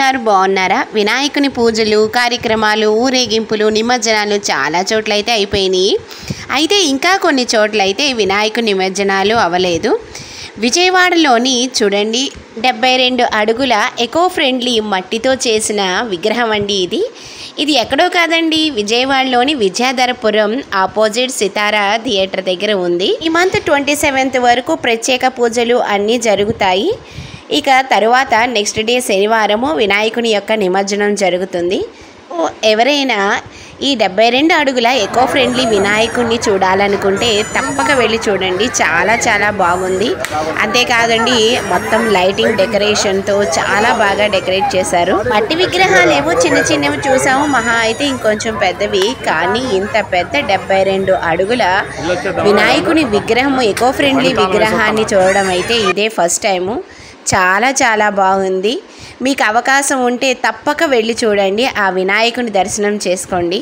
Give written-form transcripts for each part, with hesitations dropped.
వారు బాగున్నారా? వినాయకుని పూజలు, కార్యక్రమాలు, ఊరేగింపులు, నిమజ్జనాలు చాలా చోట్లయితే అయిపోయినాయి. అయితే ఇంకా కొన్ని చోట్లయితే వినాయకుని నిమజ్జనాలు అవ్వలేదు. విజయవాడలోని చూడండి 72 అడుగుల ఎకో ఫ్రెండ్లీ మట్టితో చేసిన విగ్రహం అండి ఇది ఎక్కడో కాదండి, విజయవాడలోని విద్యాధరపురం ఆపోజిట్ సితారా థియేటర్ దగ్గర ఉంది. ఈ మంత్ 27th వరకు ప్రత్యేక పూజలు అన్నీ జరుగుతాయి. ఇక తరువాత నెక్స్ట్ డే శనివారము వినాయకుని యొక్క నిమజ్జనం జరుగుతుంది. ఎవరైనా ఈ 72 అడుగుల ఎకో ఫ్రెండ్లీ వినాయకుడిని చూడాలనుకుంటే తప్పక వెళ్ళి చూడండి. చాలా చాలా బాగుంది. అంతేకాదండి, మొత్తం లైటింగ్ డెకరేషన్తో చాలా బాగా డెకరేట్ చేశారు. మట్టి విగ్రహాలు ఏమో చిన్న చిన్నవి చూసాము, మహా అయితే ఇంకొంచెం పెద్దవి. కానీ ఇంత పెద్ద 72 అడుగుల వినాయకుని విగ్రహం, ఎకో ఫ్రెండ్లీ విగ్రహాన్ని చూడడం అయితే ఇదే ఫస్ట్ టైము. చాలా చాలా బాగుంది. మీకు అవకాశం ఉంటే తప్పక వెళ్ళి చూడండి, ఆ వినాయకుని దర్శనం చేసుకోండి.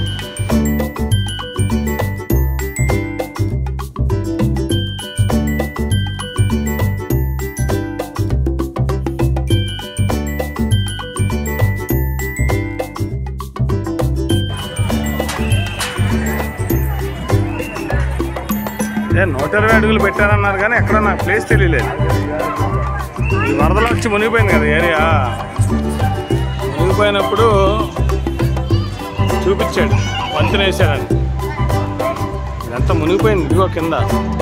ఏ 120 అడుగులు పెట్టారన్నారు కానీ ఎక్కడ నాకు ప్లేస్ తెలియలేదు. ఈ వరదలు వచ్చి మునిగిపోయింది కదా ఏరియా, మునిగిపోయినప్పుడు చూపించాడు వంతెన వేసాడని. ఇదంతా మునిగిపోయింది, ఇదిగో కింద.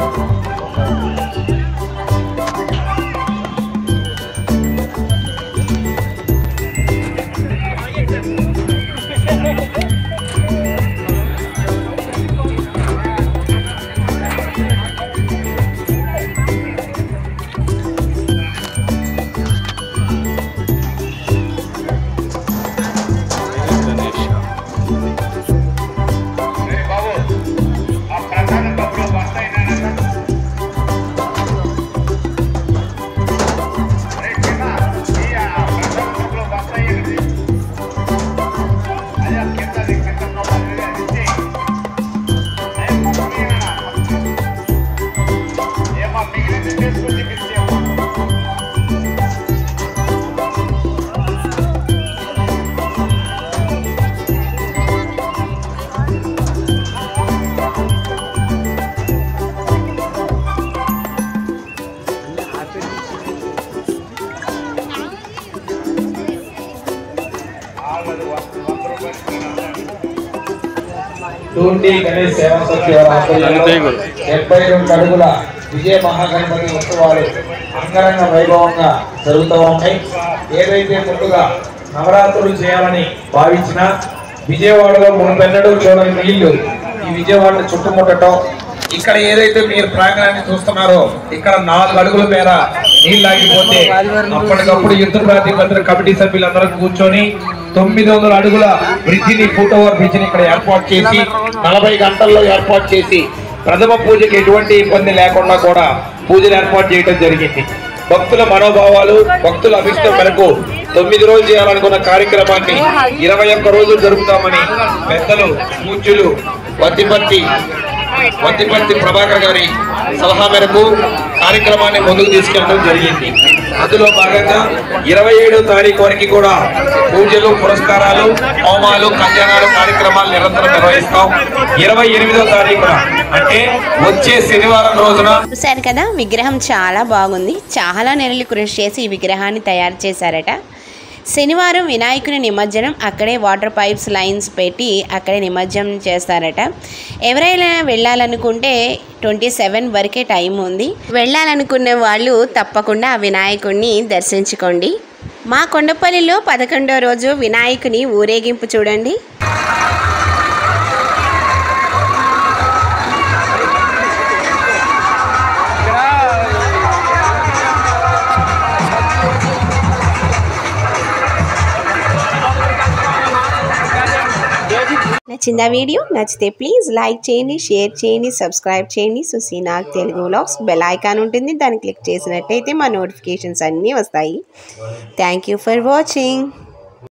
టూండి గణేష్ సేవా సమితి వారి ఆధ్వర్యంలో 72 అడుగుల విజయ మహాగణపతి ఉత్సవాలు అంగరంగ వైభవంగా జరుగుతూ ఉన్నాయి. ఏదైతే ముందుగా నవరాత్రులు చేయాలని భావించిన విజయవాడలో మునుపెన్నడూ చూడని నీళ్లు ఈ విజయవాడ చుట్టుముట్టడం, ఇక్కడ ఏదైతే మీరు ప్రాంగణాన్ని చూస్తున్నారో ఇక్కడ 4 అడుగుల మేర నీళ్ళు ఆగిపోతే అప్పటికప్పుడు యుద్ధ ప్రాతిపదికన కమిటీ సభ్యులందరూ కూర్చొని 900 అడుగుల బ్రిడ్జిని, ఫుట్ ఓవర్ బ్రిడ్జిని ఇక్కడ ఏర్పాటు చేసి 40 గంటల్లో ఏర్పాటు చేసి ప్రథమ పూజకి ఎటువంటి ఇబ్బంది లేకుండా కూడా పూజలు ఏర్పాటు చేయడం జరిగింది. భక్తుల మనోభావాలు, భక్తుల అభిష్టం మేరకు 9 రోజులు చేయాలనుకున్న కార్యక్రమాన్ని 21 రోజులు జరుపుతామని పెద్దలు పూజ్యులు వత్తిపర్తి ప్రభాకర్ గారి సలహా మేరకు కార్యక్రమాన్ని ముందుకు తీసుకెళ్ళడం జరిగింది. అందులో భాగంగా 27వ తారీఖు వరకు కూడా పూజలు, పురస్కారాలు, హోమాలు, కళ్యాణాలు కార్యక్రమాలు నిరంతరం నిర్వహిస్తాం. 28వ తారీఖున అంటే వచ్చే శనివారం రోజున. చూశారు కదా, విగ్రహం చాలా బాగుంది. చాలా నెలలు కృషి చేసి ఈ విగ్రహాన్ని తయారు చేశారట. శనివారం వినాయకుని నిమజ్జనం అక్కడే వాటర్ పైప్స్ లైన్స్ పెట్టి అక్కడే నిమజ్జనం చేస్తారట. ఎవరైనా వెళ్ళాలనుకుంటే 27 వరకే టైం ఉంది. వెళ్ళాలనుకునే వాళ్ళు తప్పకుండా ఆ వినాయకుడిని దర్శించుకోండి. మా కొండపల్లిలో 11వ రోజు వినాయకుని ఊరేగింపు చూడండి. నచ్చిందా వీడియో? నచ్చితే ప్లీజ్ లైక్ చేయండి, షేర్ చేయండి, సబ్స్క్రైబ్ చేయండి. Suseenag Telugu vlogs bell icon ఉంటుంది, దాన్ని క్లిక్ చేసినట్టయితే మా నోటిఫికేషన్స్ అన్నీ వస్తాయి. Thank you for watching.